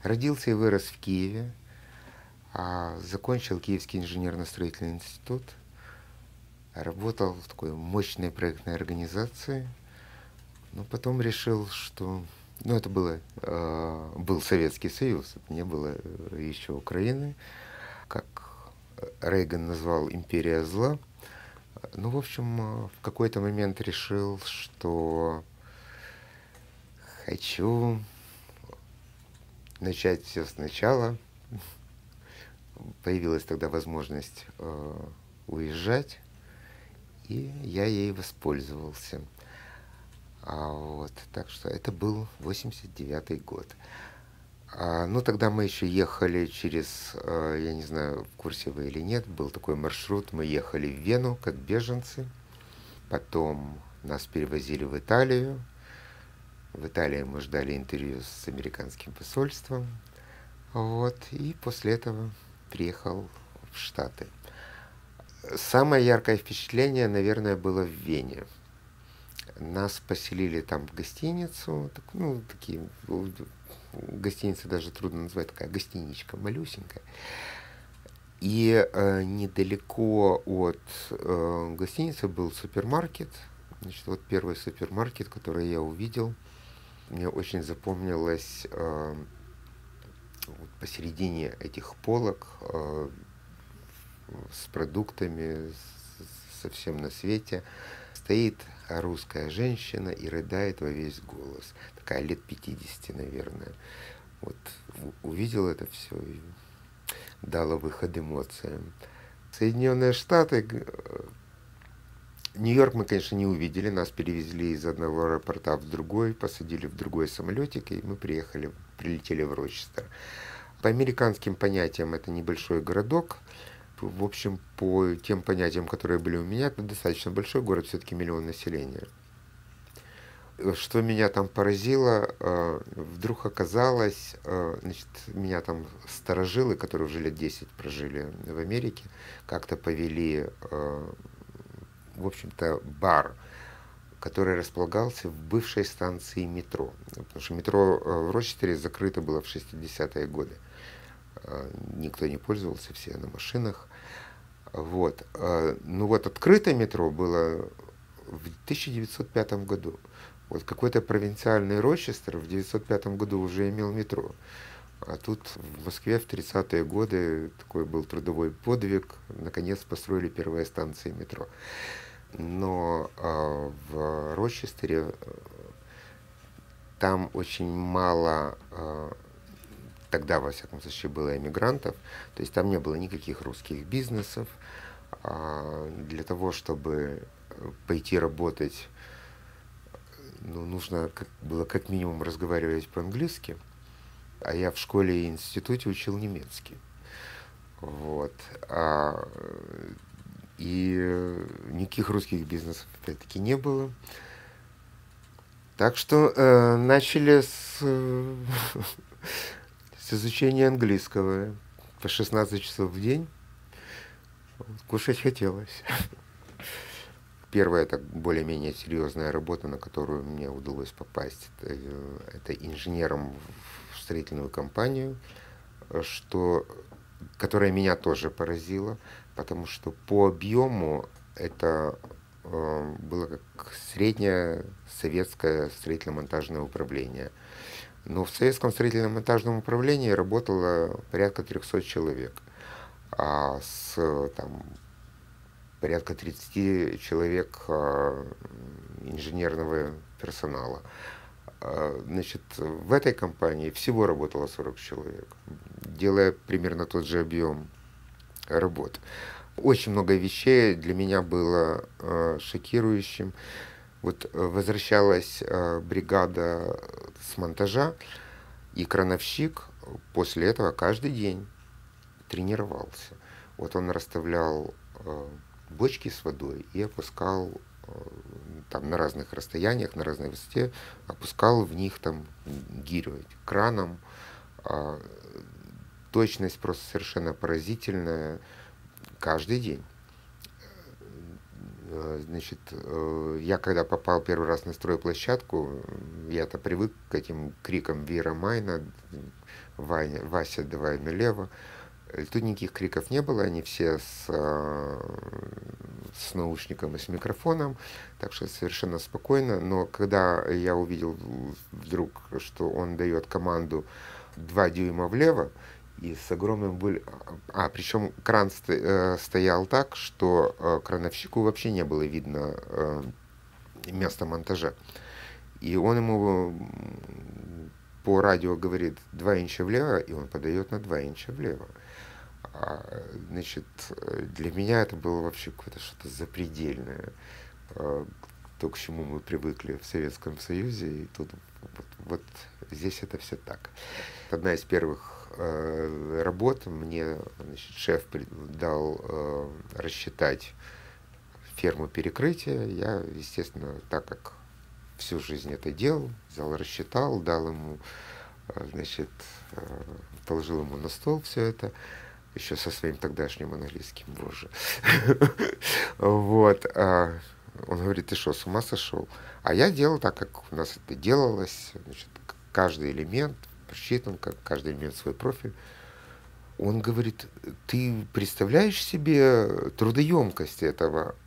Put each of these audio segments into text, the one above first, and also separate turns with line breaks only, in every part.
Родился и вырос в Киеве, закончил Киевский инженерно-строительный институт, работал в такой мощной проектной организации, но потом решил, что... Ну, это был Советский Союз, это не было еще Украины, как Рейган назвал «империя зла». Ну, в общем, в какой-то момент решил, что хочу начать все сначала. Появилась тогда возможность уезжать, и я ей воспользовался. Так что это был 89-й год. Ну, тогда мы еще ехали через, я не знаю, в курсе вы или нет, был такой маршрут, мы ехали в Вену как беженцы, потом нас перевозили в Италию. В Италии мы ждали интервью с американским посольством, и после этого приехал в Штаты. Самое яркое впечатление, наверное, было в Вене. Нас поселили там в гостиницу, такие гостиницы даже трудно назвать, такая гостиничка малюсенькая. И недалеко от гостиницы был супермаркет. Значит, вот первый супермаркет, который я увидел, мне очень запомнилось посередине этих полок с продуктами совсем на свете стоит русская женщина и рыдает во весь голос. Такая лет 50, наверное. Вот увидел это все и дало выход эмоциям. Соединенные Штаты, Нью-Йорк мы, конечно, не увидели. Нас перевезли из одного аэропорта в другой, посадили в другой самолетик, и мы прилетели в Рочестер. По американским понятиям это небольшой городок. В общем, по тем понятиям, которые были у меня, это достаточно большой город, все-таки 1 миллион населения. Что меня там поразило, вдруг оказалось, значит, меня там старожилы, которые уже лет 10 прожили в Америке, как-то повели, в общем-то, бар, который располагался в бывшей станции метро. Потому что метро в Рочестере закрыто было в 60-е годы. Никто не пользовался, все на машинах. Открытое метро было в 1905 году. Вот какой-то провинциальный Рочестер в 1905 году уже имел метро. А тут в Москве в 30-е годы такой был трудовой подвиг. Наконец построили первые станции метро. Но в Рочестере там очень мало... Тогда, во всяком случае, было эмигрантов, то есть там не было никаких русских бизнесов. Для того, чтобы пойти работать, нужно было как минимум разговаривать по-английски, а я в школе и институте учил немецкий. И никаких русских бизнесов, опять-таки, не было. Так что начали с изучения английского по 16 часов в день. Кушать хотелось. Первая так более-менее серьезная работа, на которую мне удалось попасть, это инженером в строительную компанию, которая меня тоже поразила, потому что по объему это было как среднее советское строительно-монтажное управление. Но в советском строительно-монтажном управлении работало порядка 300 человек, а с порядка 30 человек инженерного персонала. Значит, в этой компании всего работало 40 человек, делая примерно тот же объем работ. Очень много вещей для меня было шокирующим. Вот возвращалась бригада с монтажа, и крановщик после этого каждый день тренировался. Вот он расставлял бочки с водой и опускал там на разных расстояниях, на разной высоте, опускал в них там гирю краном. Точность просто совершенно поразительная каждый день. Значит, я когда попал первый раз на стройплощадку, я-то привык к этим крикам Вира Майна, Ваня, Вася, давай налево. Тут никаких криков не было, они все с наушником и с микрофоном, так что совершенно спокойно. Но когда я увидел вдруг, что он дает команду 2 дюйма влево, и с огромным причем кран стоял так, что крановщику вообще не было видно места монтажа. И он ему по радио говорит 2 инча влево, и он подает на 2 инча влево. Значит, для меня это было вообще какое-то что-то запредельное. То, к чему мы привыкли в Советском Союзе, и тут вот здесь это все так. Одна из первых работ мне, значит, шеф дал рассчитать ферму перекрытия. Я, естественно, так как всю жизнь это делал, взял, рассчитал, дал ему, значит, положил ему на стол все это, еще со своим тогдашним английским, боже. Вот. Он говорит, ты что, с ума сошел? А я делал так, как у нас это делалось. Значит, каждый элемент просчитан, как каждый элемент свой профиль. Он говорит, ты представляешь себе трудоемкость этого?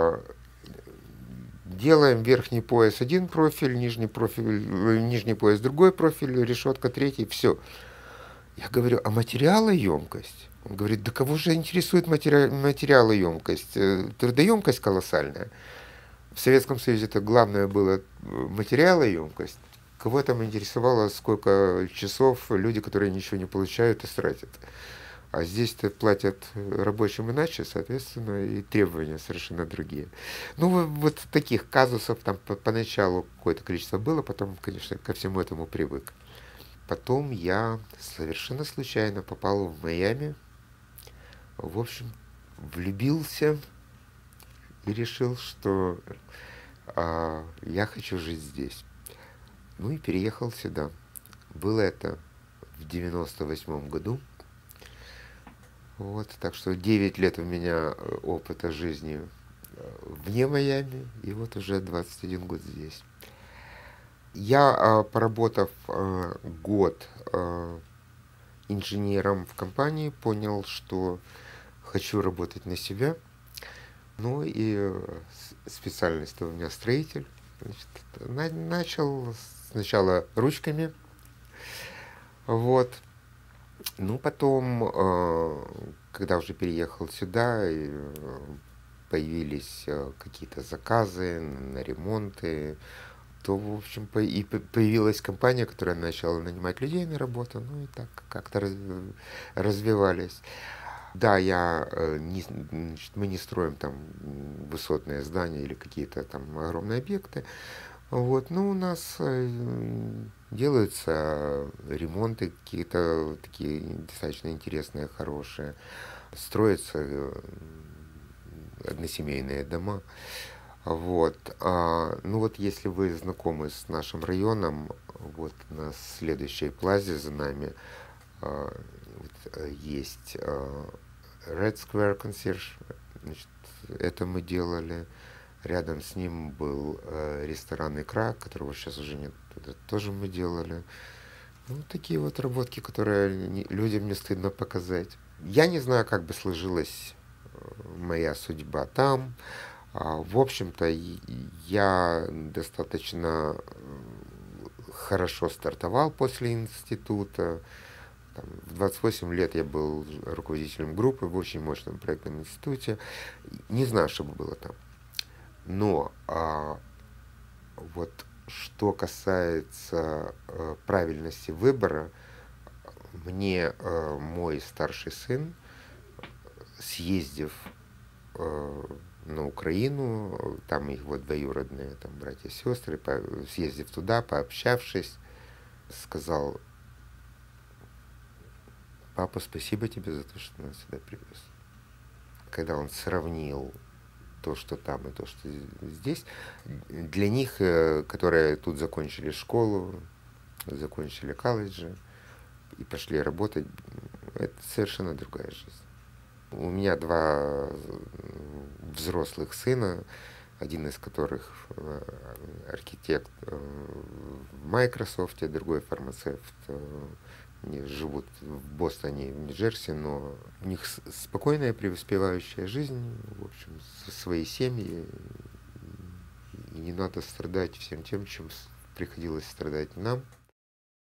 Делаем верхний пояс один профиль, нижний пояс другой профиль, решетка третий, все. Я говорю, а материалоемкость? Он говорит, да кого же интересует материалоемкость? Трудоемкость колоссальная. В Советском Союзе это главное было материалоемкость. Кого там интересовало, сколько часов люди, которые ничего не получают, истратят. А здесь-то платят рабочим иначе, соответственно, и требования совершенно другие. Ну, вот таких казусов там поначалу какое-то количество было, потом, конечно, ко всему этому привык. Потом я совершенно случайно попал в Майами. В общем, влюбился и решил, что я хочу жить здесь. Ну и переехал сюда. Было это в 98 году. Вот, так что 9 лет у меня опыта жизни вне Майами, и вот уже 21 год здесь. Я, поработав год инженером в компании, понял, что хочу работать на себя. Ну и специальность у меня строитель. Значит, начал сначала ручками. Вот. Ну, потом, когда уже переехал сюда, появились какие-то заказы на ремонты, то, в общем, и появилась компания, которая начала нанимать людей на работу, ну и так как-то развивались. Да, значит, мы не строим там высотные здания или какие-то там огромные объекты. Вот, но у нас делаются ремонты какие-то такие достаточно интересные, хорошие. Строятся односемейные дома. Вот. Ну вот если вы знакомы с нашим районом, вот на следующей плазе за нами есть Red Square Concierge. Значит, это мы делали. Рядом с ним был ресторан «Икра», которого сейчас уже нет. Это тоже мы делали. Ну, такие вот работки, которые людям не стыдно показать. Я не знаю, как бы сложилась моя судьба там. В общем-то, я достаточно хорошо стартовал после института. Там, в 28 лет я был руководителем группы в очень мощном проектном институте. Не знаю, что бы было там. Но вот что касается правильности выбора, мне мой старший сын, съездив на Украину, там их вот двоюродные там, братья и сестры, съездив туда, пообщавшись, сказал: папа, спасибо тебе за то, что ты нас сюда привез. Когда он сравнил то, что там, и то, что здесь, для них, которые тут закончили школу, закончили колледжи и пошли работать, это совершенно другая жизнь. У меня 2 взрослых сына, один из которых архитект в Microsoft, другой фармацевт в они живут в Бостоне, в Нью-Джерси, но у них спокойная, преуспевающая жизнь, в общем, со своей семьей, и не надо страдать всем тем, чем приходилось страдать нам.